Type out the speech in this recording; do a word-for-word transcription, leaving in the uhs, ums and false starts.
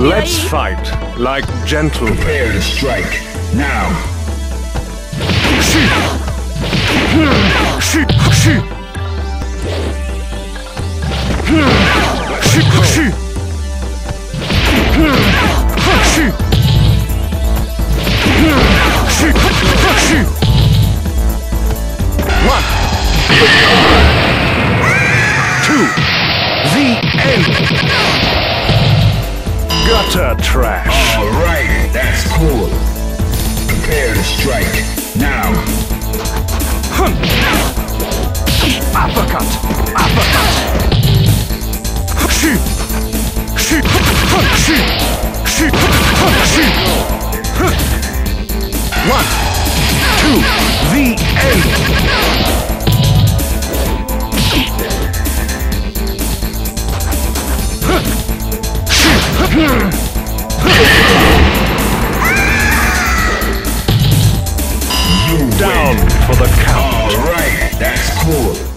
Let's fight like gentlemen. Prepare to strike now. Shi! Shi! Shi! Shi! Shi! Shi! Shi! Shi! One! Two! The end! Gutter trash! Alright, that's cool. Prepare to strike now. Hun! Uppercut! Uppercut! Shi! Shi! Hun! Shi! Shi! Hun! Shi! One! Two! The end! Down for the count. Alright, that's cool.